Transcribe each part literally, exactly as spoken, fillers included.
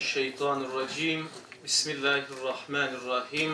Şeytanirracim. Bismillahirrahmanirrahim.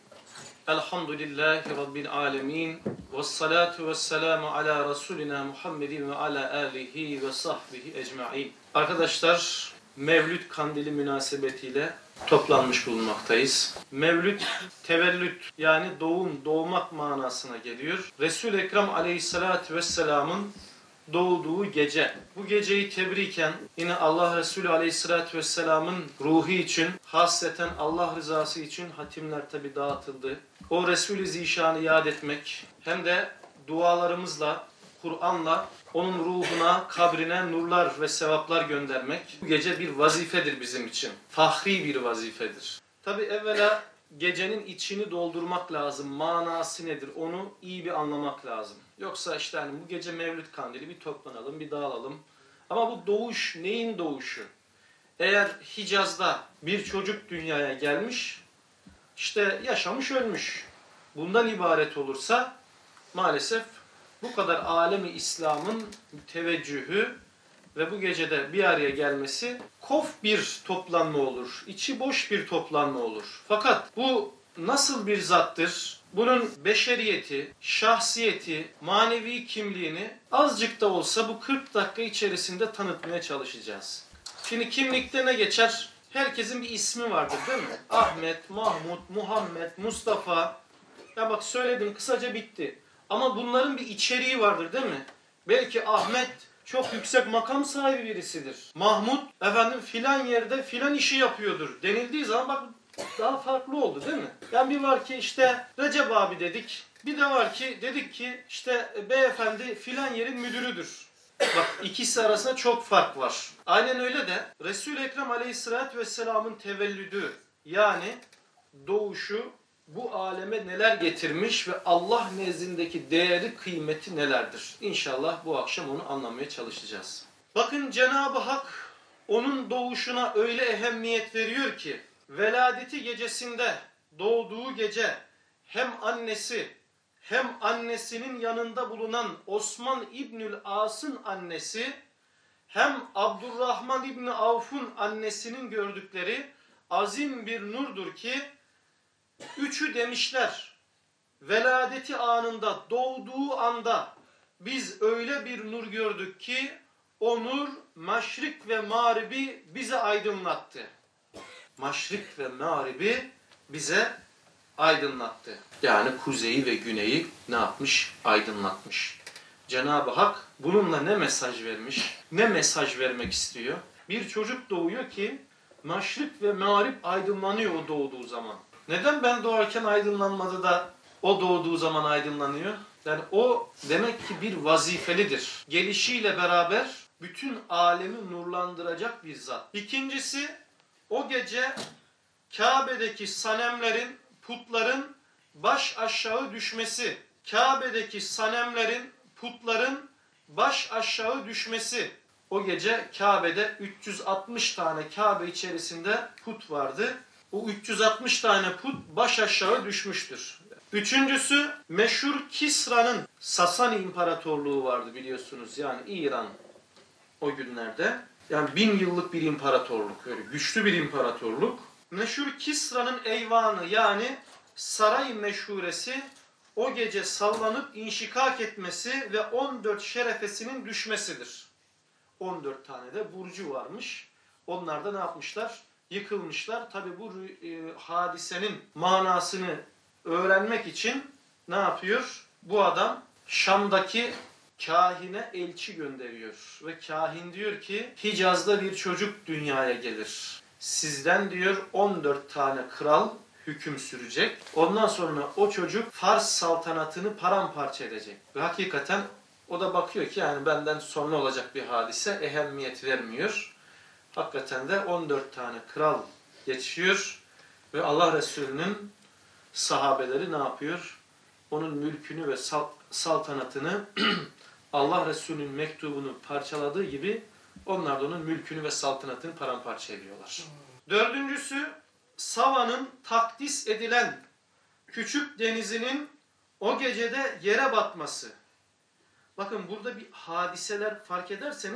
Elhamdülillahi Rabbil alemin. Vessalatu vesselamu ala Resulina Muhammedin ve ala alihi ve sahbihi ecma'in. Arkadaşlar, Mevlüt Kandili münasebetiyle toplanmış bulunmaktayız. Mevlüt, tevellüt yani doğum, doğmak manasına geliyor. Resul-i Ekrem aleyhissalatü vesselamın doğduğu gece. Bu geceyi tebriken yine Allah Resulü aleyhissalatü vesselamın ruhu için, hasreten Allah rızası için hatimler tabi dağıtıldı. O Resul-i Zişan'ı yad etmek hem de dualarımızla, Kur'an'la onun ruhuna, kabrine nurlar ve sevaplar göndermek bu gece bir vazifedir bizim için. Fahri bir vazifedir. Tabi evvela gecenin içini doldurmak lazım. Manası nedir? Onu iyi bir anlamak lazım. Yoksa işte hani bu gece Mevlüt Kandili bir toplanalım, bir dağılalım. Ama bu doğuş neyin doğuşu? Eğer Hicaz'da bir çocuk dünyaya gelmiş, işte yaşamış ölmüş. Bundan ibaret olursa maalesef bu kadar alemi İslam'ın teveccühü ve bu gecede bir araya gelmesi kof bir toplanma olur. İçi boş bir toplanma olur. Fakat bu nasıl bir zattır? Bunun beşeriyeti, şahsiyeti, manevi kimliğini azıcık da olsa bu kırk dakika içerisinde tanıtmaya çalışacağız. Şimdi kimlikte ne geçer? Herkesin bir ismi vardır değil mi? Ahmet, Mahmut, Muhammed, Mustafa. Ya bak söyledim kısaca bitti. Ama bunların bir içeriği vardır değil mi? Belki Ahmet çok yüksek makam sahibi birisidir. Mahmut efendim filan yerde filan işi yapıyordur denildiği zaman bak daha farklı oldu değil mi? Yani bir var ki işte Recep abi dedik. Bir de var ki dedik ki işte beyefendi filan yerin müdürüdür. Bak ikisi arasında çok fark var. Aynen öyle de Resul-i Ekrem aleyhissalatü vesselamın tevellüdü yani doğuşu bu aleme neler getirmiş ve Allah nezdindeki değeri, kıymeti nelerdir? İnşallah bu akşam onu anlamaya çalışacağız. Bakın Cenab-ı Hak onun doğuşuna öyle ehemmiyet veriyor ki veladeti gecesinde doğduğu gece hem annesi hem annesinin yanında bulunan Osman İbnül As'ın annesi hem Abdurrahman İbni Avf'un annesinin gördükleri azim bir nurdur ki üçü demişler, veladeti anında, doğduğu anda biz öyle bir nur gördük ki o nur maşrik ve mağribi bize aydınlattı. Maşrik ve mağribi bize aydınlattı. Yani kuzeyi ve güneyi ne yapmış? Aydınlatmış. Cenab-ı Hak bununla ne mesaj vermiş? Ne mesaj vermek istiyor? Bir çocuk doğuyor ki maşrik ve mağrib aydınlanıyor o doğduğu zaman. Neden ben doğarken aydınlanmadı da o doğduğu zaman aydınlanıyor? Yani o demek ki bir vazifelidir. Gelişiyle beraber bütün alemi nurlandıracak bir zat. İkincisi o gece Kabe'deki sanemlerin, putların baş aşağı düşmesi. Kabe'deki sanemlerin, putların baş aşağı düşmesi. O gece Kabe'de üç yüz altmış tane Kabe içerisinde put vardı. O üç yüz altmış tane put baş aşağı düşmüştür. Üçüncüsü meşhur Kisra'nın Sasani İmparatorluğu vardı biliyorsunuz. Yani İran o günlerde. Yani bin yıllık bir imparatorluk. Öyle güçlü bir imparatorluk. Meşhur Kisra'nın eyvanı yani saray meşhuresi o gece sallanıp inşikak etmesi ve on dört şerefesinin düşmesidir. on dört tane de burcu varmış. Onlar da ne yapmışlar? Yıkılmışlar. Tabi bu e, hadisenin manasını öğrenmek için ne yapıyor? Bu adam Şam'daki kahine elçi gönderiyor. Ve kahin diyor ki Hicaz'da bir çocuk dünyaya gelir. Sizden diyor on dört tane kral hüküm sürecek. Ondan sonra o çocuk Fars saltanatını paramparça edecek. Ve hakikaten o da bakıyor ki yani benden sonra olacak bir hadise ehemmiyet vermiyor. Hakikaten de on dört tane kral geçiyor ve Allah Resulü'nün sahabeleri ne yapıyor? Onun mülkünü ve saltanatını Allah Resulü'nün mektubunu parçaladığı gibi onlar da onun mülkünü ve saltanatını paramparça ediyorlar. Dördüncüsü Sava'nın takdis edilen küçük denizinin o gecede yere batması. Bakın burada bir hadiseler fark ederseniz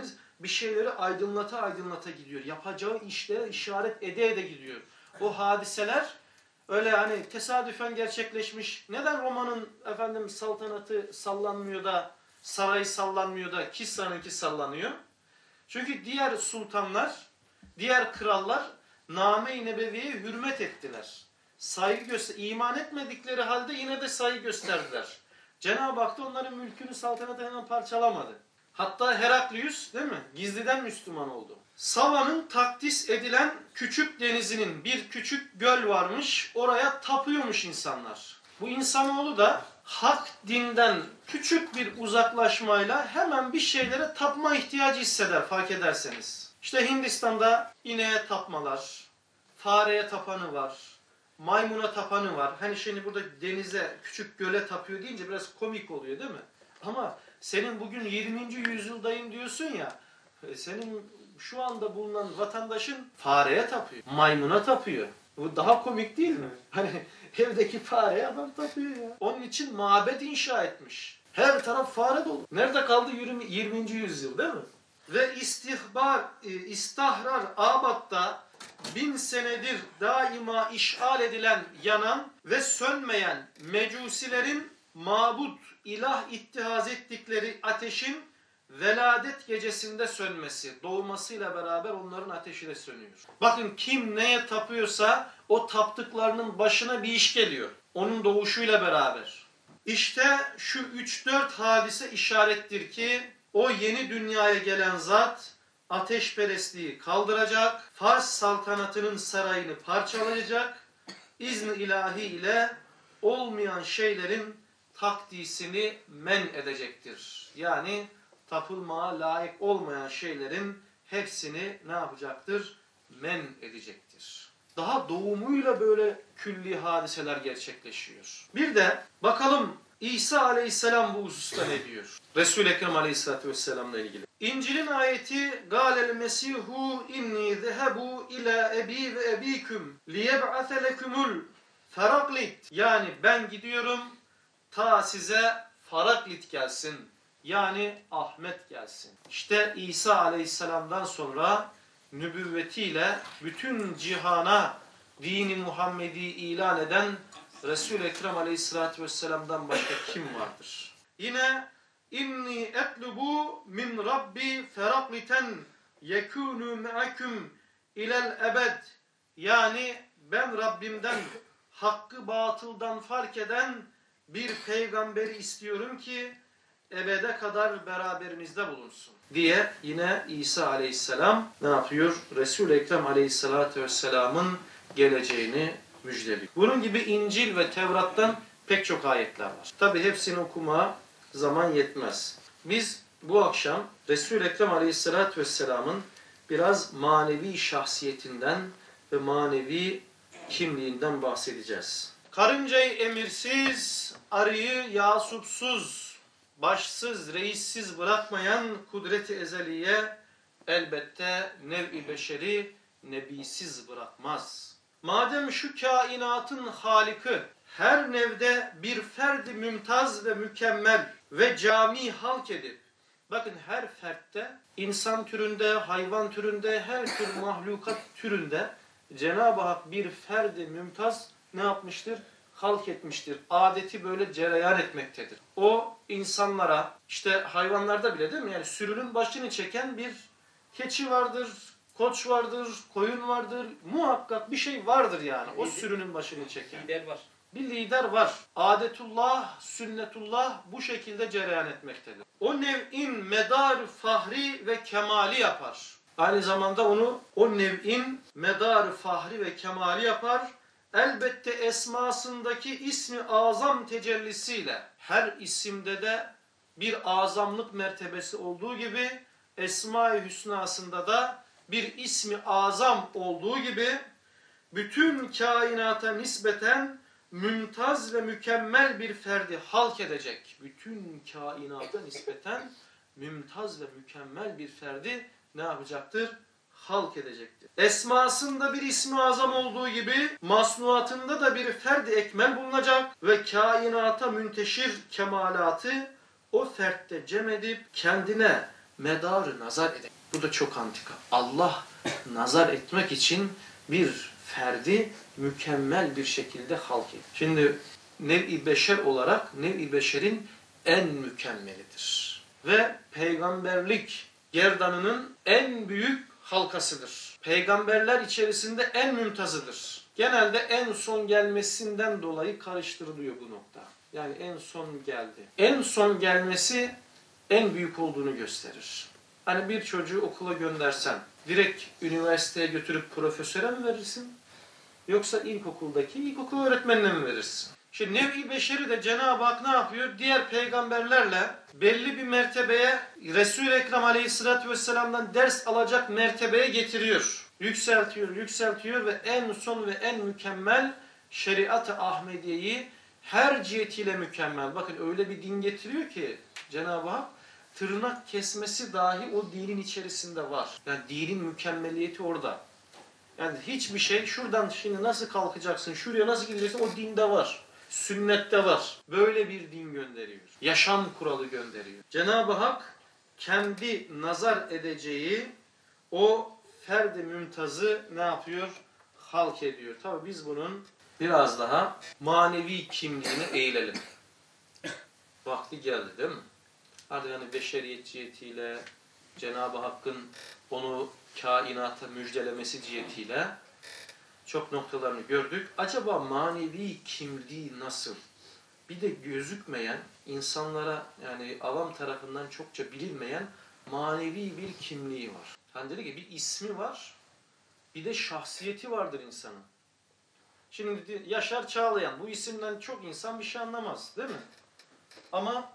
bir şeyleri aydınlata aydınlata gidiyor. Yapacağı işlere işaret ede ede gidiyor. O hadiseler öyle hani tesadüfen gerçekleşmiş. Neden Roma'nın efendim saltanatı sallanmıyor da, sarayı sallanmıyor da Kisra'nınki sallanıyor? Çünkü diğer sultanlar, diğer krallar Name-i Nebevi'ye hürmet ettiler. Saygı göster, iman etmedikleri halde yine de saygı gösterdiler. Cenab-ı Hak da onların mülkünü, saltanatını hemen parçalamadı. Hatta Heraklius değil mi? Gizliden Müslüman oldu. Sava'nın takdis edilen küçük denizinin bir küçük göl varmış. Oraya tapıyormuş insanlar. Bu insanoğlu da hak dinden küçük bir uzaklaşmayla hemen bir şeylere tapma ihtiyacı hisseder fark ederseniz. İşte Hindistan'da ineğe tapmalar, fareye tapanı var, maymuna tapanı var. Hani şimdi burada denize, küçük göle tapıyor deyince biraz komik oluyor değil mi? Ama senin bugün yirminci yüzyıldayım diyorsun ya, senin şu anda bulunan vatandaşın fareye tapıyor, maymuna tapıyor. Bu daha komik değil mi? Hani evdeki fareye adam tapıyor ya. Onun için mabet inşa etmiş. Her taraf fare dolu. Nerede kaldı yirminci yüzyıl değil mi? Ve istihbar, istahrar Abad'da bin senedir daima işgal edilen, yanan ve sönmeyen mecusilerin mabut, ilah ittihaz ettikleri ateşin veladet gecesinde sönmesi, doğmasıyla beraber onların ateşi de sönüyor. Bakın kim neye tapıyorsa o taptıklarının başına bir iş geliyor. Onun doğuşuyla beraber. İşte şu üç dört hadise işarettir ki o yeni dünyaya gelen zat ateşperestliği kaldıracak, Fars saltanatının sarayını parçalayacak, izni ilahi ile olmayan şeylerin takdisini men edecektir. Yani tapılmaya layık olmayan şeylerin hepsini ne yapacaktır? Men edecektir. Daha doğumuyla böyle külli hadiseler gerçekleşiyor. Bir de bakalım İsa aleyhisselam bu hususta ne diyor? Resul-i Ekrem aleyhisselatü vesselam'la ilgili. İncil'in ayeti قَالَ الْمَسِيحُ اِنِّي ذَهَبُوا اِلَى اَب۪ي وَاَب۪يكُمْ لِيَبْعَثَ لَكُمُ الْفَرَقْلِتِ Yani ben gidiyorum ta size Faraklit gelsin. Yani Ahmet gelsin. İşte İsa aleyhisselamdan sonra nübüvvetiyle bütün cihana dini Muhammedi ilan eden Resul-i Ekrem aleyhissalatü vesselam'dan başka kim vardır? Yine inni etlubu min rabbi ferakliten yekunu me'akum ilel ebed Yani ben Rabbimden hakkı batıldan fark eden bir peygamberi istiyorum ki ebede kadar beraberinizde bulunsun diye yine İsa aleyhisselam ne yapıyor? Resul-i Ekrem aleyhissalatü vesselamın geleceğini müjdeliyor. Bunun gibi İncil ve Tevrat'tan pek çok ayetler var. Tabi hepsini okuma zaman yetmez. Biz bu akşam Resul-i Ekrem aleyhissalatü vesselamın biraz manevi şahsiyetinden ve manevi kimliğinden bahsedeceğiz. Karıncayı emirsiz, arıyı yasupsuz, başsız, reissiz bırakmayan kudret-i ezeliye elbette nev-i beşeri nebisiz bırakmaz. Madem şu kainatın Halik'i her nevde bir ferdi mümtaz ve mükemmel ve cami halk edip, bakın her fertte, insan türünde, hayvan türünde, her tür mahlukat türünde Cenab-ı Hak bir ferdi mümtaz ne yapmıştır? Halk etmiştir. Adeti böyle cereyan etmektedir. O insanlara, işte hayvanlarda bile değil mi? Yani sürünün başını çeken bir keçi vardır, koç vardır, koyun vardır. Muhakkak bir şey vardır yani. O sürünün başını çeken. Lider var. Bir lider var. Adetullah, sünnetullah bu şekilde cereyan etmektedir. O nev'in medar fahri ve kemali yapar. Aynı zamanda onu o nev'in medar fahri ve kemali yapar. Elbette esmasındaki ismi azam tecellisiyle her isimde de bir azamlık mertebesi olduğu gibi Esma-i Hüsna'sında da bir ismi azam olduğu gibi bütün kainata nispeten mümtaz ve mükemmel bir ferdi halk edecek. Bütün kainata nispeten mümtaz ve mükemmel bir ferdi ne yapacaktır? Halk edecektir. Esmasında bir ismi azam olduğu gibi masnuatında da bir ferdi ekmel bulunacak ve kainata münteşir kemalatı o fertte cem edip kendine medarı nazar eder. Bu da çok antika. Allah nazar etmek için bir ferdi mükemmel bir şekilde halk ediyor. Şimdi nev-i beşer olarak nev-i beşerin en mükemmelidir. Ve peygamberlik gerdanının en büyük halkasıdır. Peygamberler içerisinde en mümtazıdır. Genelde en son gelmesinden dolayı karıştırılıyor bu nokta. Yani en son geldi. En son gelmesi en büyük olduğunu gösterir. Hani bir çocuğu okula göndersen direkt üniversiteye götürüp profesöre mi verirsin? Yoksa ilkokuldaki ilkokul öğretmenine mi verirsin? Şimdi nev-i beşeri de Cenab-ı Hak ne yapıyor? Diğer peygamberlerle belli bir mertebeye Resul-i Ekrem Aleyhisselatü Vesselam'dan ders alacak mertebeye getiriyor. Yükseltiyor, yükseltiyor ve en son ve en mükemmel şeriat-ı Ahmediye'yi her cihetiyle mükemmel. Bakın öyle bir din getiriyor ki Cenab-ı Hak tırnak kesmesi dahi o dinin içerisinde var. Yani dinin mükemmeliyeti orada. Yani hiçbir şey şuradan şimdi nasıl kalkacaksın, şuraya nasıl gideceksin o dinde var. Sünnette var. Böyle bir din gönderiyor. Yaşam kuralı gönderiyor. Cenab-ı Hak kendi nazar edeceği o ferdi mümtazı ne yapıyor? Halk ediyor. Tabi biz bunun biraz daha manevi kimliğine eğilelim. Vakti geldi değil mi? Artık yani beşeriyet cihetiyle Cenab-ı Hakk'ın onu kainata müjdelemesi cihetiyle çok noktalarını gördük. Acaba manevi kimliği nasıl? Bir de gözükmeyen, insanlara yani avam tarafından çokça bilinmeyen manevi bir kimliği var. Hani dedi ki bir ismi var, bir de şahsiyeti vardır insanın. Şimdi Yaşar Çağlayan, bu isimden çok insan bir şey anlamaz değil mi? Ama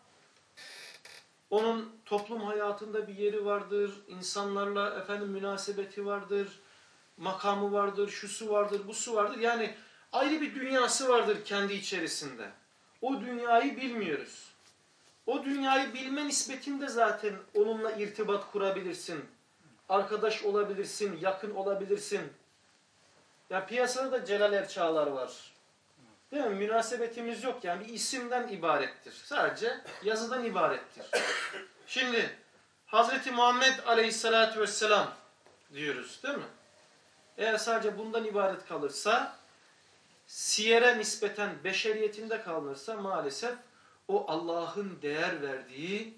onun toplum hayatında bir yeri vardır, insanlarla efendim münasebeti vardır, makamı vardır, şusu vardır, busu vardır. Yani ayrı bir dünyası vardır kendi içerisinde. O dünyayı bilmiyoruz. O dünyayı bilme nispetinde zaten onunla irtibat kurabilirsin. Arkadaş olabilirsin, yakın olabilirsin. Ya piyasada da Celal Erçağlar var. Değil mi? Münasebetimiz yok yani bir isimden ibarettir. Sadece yazıdan ibarettir. Şimdi Hazreti Muhammed Aleyhisselatü Vesselam diyoruz değil mi? Eğer sadece bundan ibaret kalırsa, siyere nispeten beşeriyetinde kalırsa maalesef o Allah'ın değer verdiği,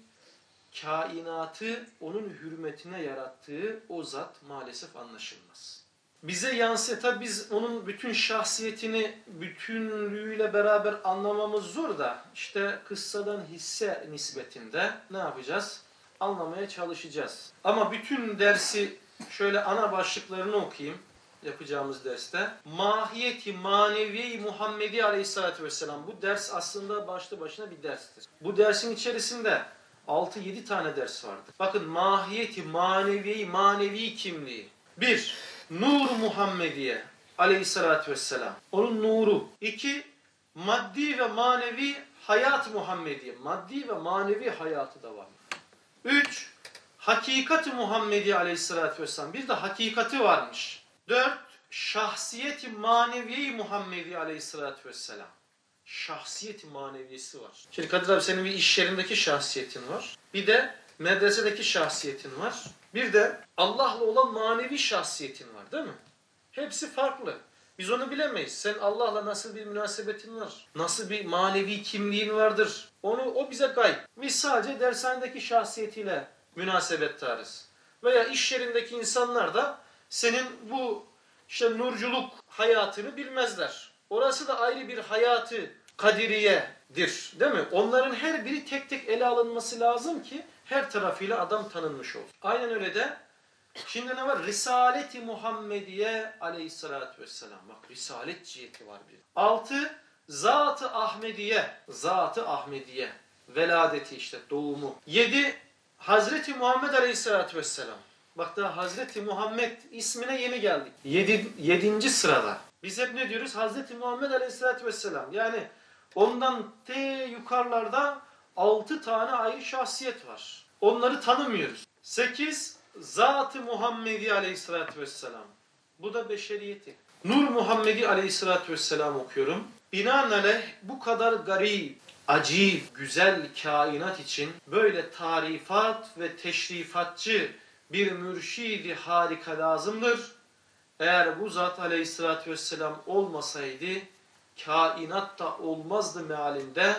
kainatı onun hürmetine yarattığı o zat maalesef anlaşılmaz. Bize yansıta biz onun bütün şahsiyetini bütünlüğüyle beraber anlamamız zor da işte kıssadan hisse nispetinde ne yapacağız? Anlamaya çalışacağız. Ama bütün dersi şöyle ana başlıklarını okuyayım yapacağımız derste. Mahiyeti maneviye Muhammedi Aleyhisselatü Vesselam. Bu ders aslında başlı başına bir derstir. Bu dersin içerisinde altı yedi tane ders vardır. Bakın mahiyeti maneviye manevi kimliği. bir. Nur Muhammediye Aleyhisselatü Vesselam. Onun nuru. iki. Maddi ve manevi hayat Muhammediye. Maddi ve manevi hayatı da var. üç. Hakikat-ı Muhammediye Aleyhisselatü Vesselam. Bir de hakikati varmış. dört. Şahsiyet-i maneviye Muhammediye Aleyhisselatü Vesselam. Şahsiyet-i maneviyesi var. Şimdi Kadir abi senin bir iş yerindeki şahsiyetin var. Bir de medresedeki şahsiyetin var. Bir de Allah'la olan manevi şahsiyetin var değil mi? Hepsi farklı. Biz onu bilemeyiz. Sen Allah'la nasıl bir münasebetin var? Nasıl bir manevi kimliğin vardır? Onu o bize gayb. Biz sadece dershanedeki şahsiyetiyle münasebettarız. Veya iş yerindeki insanlar da senin bu işte nurculuk hayatını bilmezler. Orası da ayrı bir hayatı kadiriyedir. Değil mi? Onların her biri tek tek ele alınması lazım ki her tarafıyla adam tanınmış olur. Aynen öyle de şimdi ne var? Risalet-i Muhammediye Aleyhisselatü Vesselam. Bak risalet ciheti var bir. altı. Zat-ı Ahmediye. Zat-ı Ahmediye. Veladeti işte doğumu. yedi. Hazreti Muhammed Aleyhisselatü Vesselam. Bak daha Hazreti Muhammed ismine yeni geldik. Yedi, yedinci sırada. Biz hep ne diyoruz? Hazreti Muhammed Aleyhisselatü Vesselam. Yani ondan te yukarılarda altı tane ayrı şahsiyet var. Onları tanımıyoruz. sekiz. Zat-ı Muhammedi Aleyhisselatü Vesselam. Bu da beşeriyeti. Nur Muhammedi Aleyhisselatü Vesselam okuyorum. Binaenaleyh bu kadar garip, acayip, güzel kainat için böyle tarifat ve teşrifatçı bir mürşidi harika lazımdır. Eğer bu zat aleyhissalatü vesselam olmasaydı kainat da olmazdı mealinde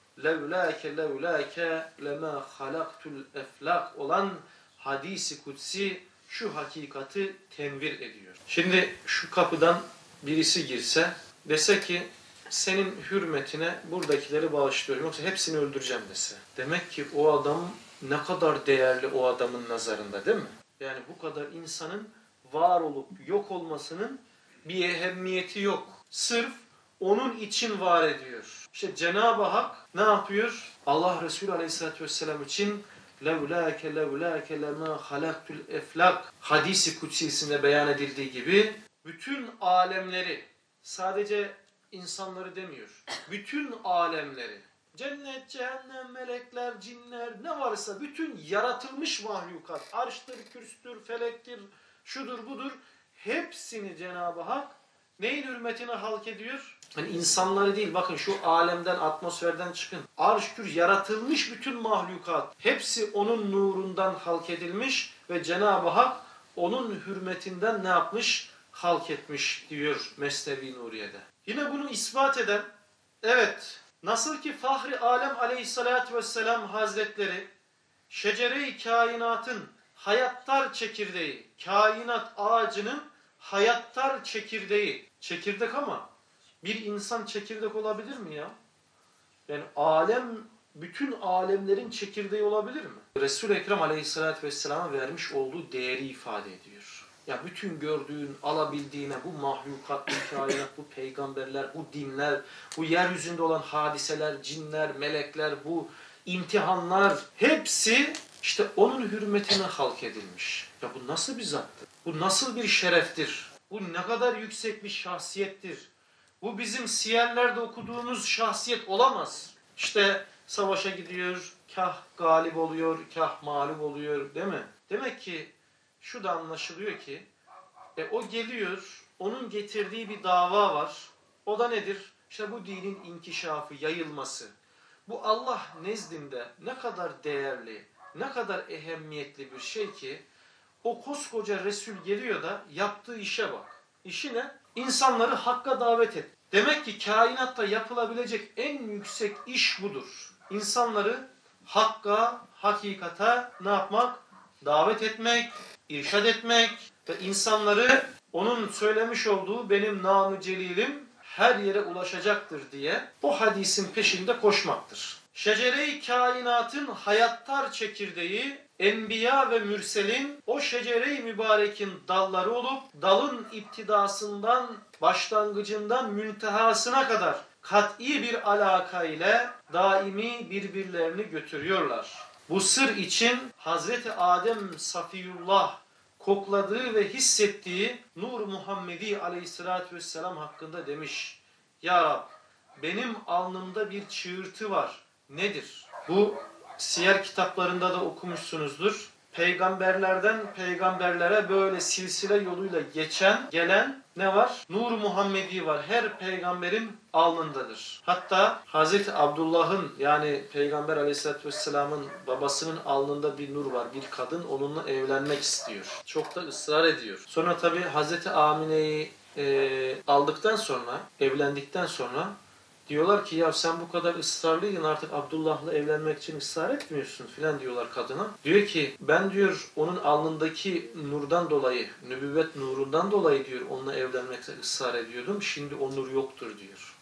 levlâke levlâke lemâ halaktul eflak olan hadisi kutsi şu hakikati tenvir ediyor. Şimdi şu kapıdan birisi girse dese ki senin hürmetine buradakileri bağışlıyorum yoksa hepsini öldüreceğim dese. Demek ki o adam ne kadar değerli o adamın nazarında değil mi? Yani bu kadar insanın var olup yok olmasının bir ehemmiyeti yok. Sırf onun için var ediyor. İşte Cenab-ı Hak ne yapıyor? Allah Resulü Aleyhisselatü Vesselam için levlâke levlâke lemâ halaktul eflak hadisi kutsisinde beyan edildiği gibi bütün alemleri, sadece insanları demiyor, bütün alemleri, cennet, cehennem, melekler, cinler ne varsa bütün yaratılmış mahlukat, arştır, kürstür, felektir, şudur budur, hepsini Cenab-ı Hak neyin hürmetine halk ediyor? Hani insanları değil, bakın şu alemden, atmosferden çıkın. Arş kür yaratılmış bütün mahlukat, hepsi onun nurundan halk edilmiş ve Cenab-ı Hak onun hürmetinden ne yapmış? Halk etmiş diyor Mesnevi Nuriye'de. Yine bunu ispat eden, evet, nasıl ki Fahri Alem Aleyhisselatü Vesselam Hazretleri şecere-i kainatın hayattar çekirdeği, kainat ağacının hayattar çekirdeği, çekirdek ama bir insan çekirdek olabilir mi ya? Yani alem, bütün alemlerin çekirdeği olabilir mi? Resul-i Ekrem Aleyhisselatü Vesselam'a vermiş olduğu değeri ifade ediyor. Ya bütün gördüğün, alabildiğine bu mahlukat, bu kainat, bu peygamberler, bu dinler, bu yeryüzünde olan hadiseler, cinler, melekler, bu imtihanlar hepsi işte onun hürmetine halk edilmiş. Ya bu nasıl bir zattır? Bu nasıl bir şereftir? Bu ne kadar yüksek bir şahsiyettir? Bu bizim siyerlerde okuduğumuz şahsiyet olamaz. İşte savaşa gidiyor, kah galip oluyor, kah mağlup oluyor, değil mi? Demek ki şu da anlaşılıyor ki e, o geliyor, onun getirdiği bir dava var. O da nedir? İşte bu dinin inkişafı, yayılması. Bu Allah nezdinde ne kadar değerli, ne kadar ehemmiyetli bir şey ki o koskoca Resul geliyor da yaptığı işe bak. İşi ne? İnsanları hakka davet et. Demek ki kainatta yapılabilecek en yüksek iş budur. İnsanları hakka, hakikata ne yapmak? Davet etmek, irşad etmek ve insanları onun söylemiş olduğu benim nam-ı celilim her yere ulaşacaktır diye o hadisin peşinde koşmaktır. Şecere-i kainatın hayattar çekirdeği, enbiya ve mürselin o şecere-i mübarekin dalları olup dalın iptidasından, başlangıcından müntehasına kadar kat'i bir alaka ile daimi birbirlerini götürüyorlar. Bu sır için Hazreti Adem Safiyullah kokladığı ve hissettiği Nur Muhammedi Aleyhisselatü Vesselam hakkında demiş: Ya Rab, benim alnımda bir çığırtı var. Nedir? Bu siyer kitaplarında da okumuşsunuzdur. Peygamberlerden peygamberlere böyle silsile yoluyla geçen, gelen ne var? Nur Muhammedi var. Her peygamberin alnındadır. Hatta Hazreti Abdullah'ın, yani Peygamber Aleyhisselatü Vesselam'ın babasının alnında bir nur var. Bir kadın onunla evlenmek istiyor. Çok da ısrar ediyor. Sonra tabi Hazreti Amine'yi e, aldıktan sonra, evlendikten sonra diyorlar ki ya sen bu kadar ısrarlıydın, artık Abdullah'la evlenmek için ısrar etmiyorsun filan diyorlar kadına. Diyor ki ben diyor onun alnındaki nurdan dolayı, nübüvvet nurundan dolayı diyor onunla evlenmekte ısrar ediyordum. Şimdi o nur yoktur diyor.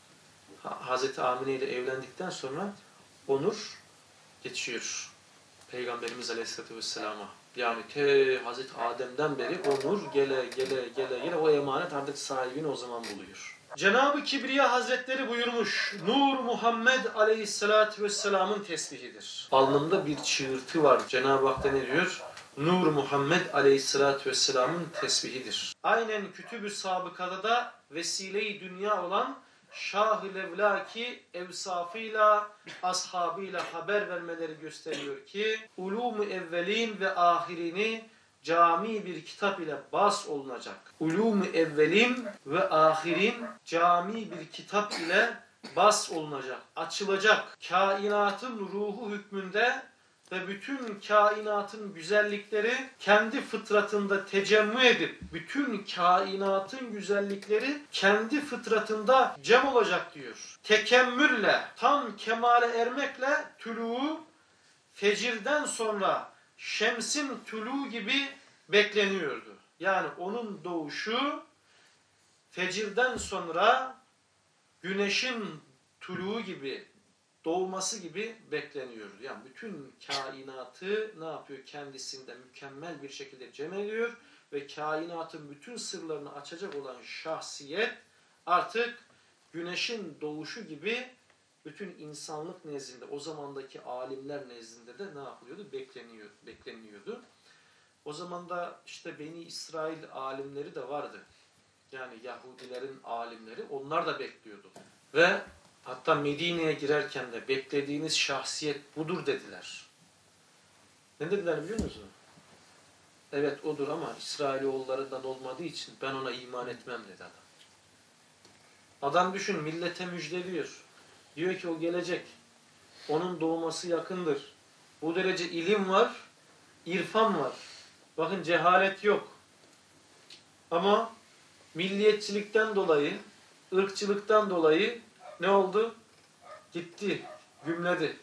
Hazreti Amine ile evlendikten sonra o nur geçiyor Peygamberimiz Aleyhisselatü Vesselam'a. Yani te Hazreti Adem'den beri o nur gele gele gele gele o emanet artık sahibini o zaman buluyor. Cenab-ı Kibriya Hazretleri buyurmuş, Nur Muhammed Aleyhisselatü Vesselam'ın tesbihidir. Alnımda bir çığırtı var. Cenab-ı Hak da ne diyor? Nur Muhammed Aleyhisselatü Vesselam'ın tesbihidir. Aynen Kütüb-ü Sabıka'da da vesile-i dünya olan Şah-ı Levlaki evsafıyla, ashabıyla haber vermeleri gösteriyor ki ulûm-u evvelin ve ahirini cami bir kitap ile bas olunacak. Ulûm-u evvelin ve ahirin cami bir kitap ile bas olunacak, açılacak. Kainatın ruhu hükmünde ve bütün kainatın güzellikleri kendi fıtratında tecemmü edip bütün kainatın güzellikleri kendi fıtratında cem olacak diyor. Tekemmülle, tam kemale ermekle tülû fecirden sonra şemsin tülû gibi bekleniyordu. Yani onun doğuşu fecirden sonra güneşin tülû gibi, doğması gibi bekleniyordu. Yani bütün kainatı ne yapıyor? Kendisinde mükemmel bir şekilde cem ediyor ve kainatın bütün sırlarını açacak olan şahsiyet artık güneşin doğuşu gibi bütün insanlık nezdinde, o zamandaki alimler nezdinde de ne yapılıyordu? Bekleniyor, bekleniyordu. O zaman da işte Beni İsrail alimleri de vardı. Yani Yahudilerin alimleri, onlar da bekliyordu. Ve hatta Medine'ye girerken de beklediğiniz şahsiyet budur dediler. Ne dediler biliyor musunuz? Evet odur ama İsrailoğullarından olmadığı için ben ona iman etmem dedi adam. Adam düşün, millete müjdeliyor. Diyor ki o gelecek. Onun doğması yakındır. Bu derece ilim var, irfan var. Bakın cehalet yok. Ama milliyetçilikten dolayı, ırkçılıktan dolayı ne oldu? Gitti, gümledi.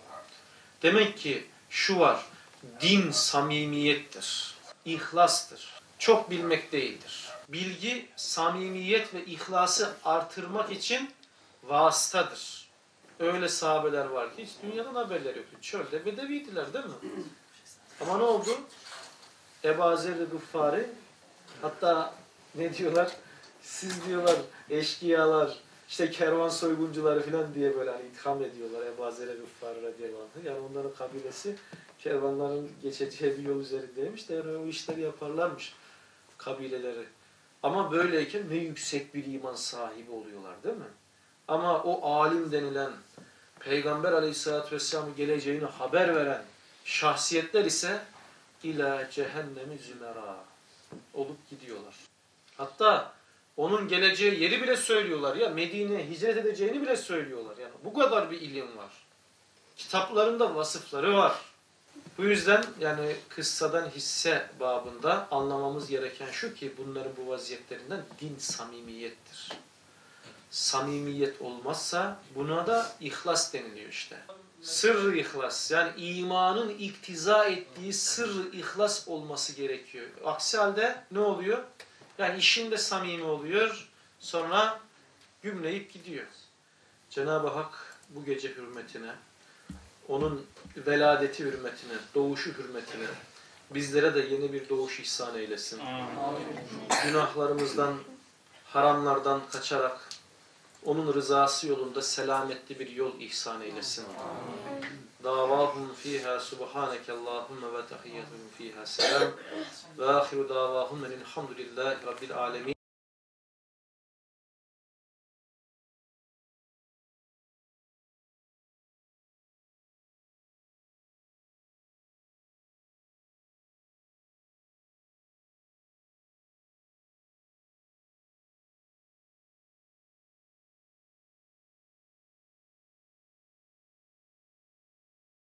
Demek ki şu var, din samimiyettir, ihlastır. Çok bilmek değildir. Bilgi, samimiyet ve ihlası artırmak için vasıtadır. Öyle sahabeler var ki hiç dünyadan haberleri yoktu. Çölde bedeviydiler değil mi? Ama ne oldu? Ebu Zer-i Gıffari, hatta ne diyorlar? Siz diyorlar eşkıyalar, işte kervan soyguncuları falan diye böyle hani itham ediyorlar Ebu Zer-i Gıffari radıyallahu anh. Yani onların kabilesi kervanların geçeceği bir yol üzerindeymiş de yani o işleri yaparlarmış kabileleri. Ama böyleyken ne yüksek bir iman sahibi oluyorlar değil mi? Ama o alim denilen, Peygamber aleyhissalatü vesselam'ın geleceğini haber veren şahsiyetler ise ila cehennemi zümera olup gidiyorlar. Hatta onun geleceği yeri bile söylüyorlar ya, Medine'ye hicret edeceğini bile söylüyorlar. Yani bu kadar bir ilim var. Kitaplarında vasıfları var. Bu yüzden yani kıssadan hisse babında anlamamız gereken şu ki bunların bu vaziyetlerinden din samimiyettir. Samimiyet olmazsa buna da ihlas deniliyor işte. Sırrı ihlas, yani imanın iktiza ettiği sırrı ihlas olması gerekiyor. Aksi halde ne oluyor? Yani işinde samimi oluyor, sonra gümleyip gidiyor. Cenab-ı Hak bu gece hürmetine, onun veladeti hürmetine, doğuşu hürmetine bizlere de yeni bir doğuş ihsan eylesin. Günahlarımızdan, haramlardan kaçarak onun rızası yolunda selametli bir yol ihsan eylesin. Davahum fiha subhaneke Allahümme ve tahiyyatuhum fiha selam ve ahiru davahum elhamdülillahi rabbil alemin.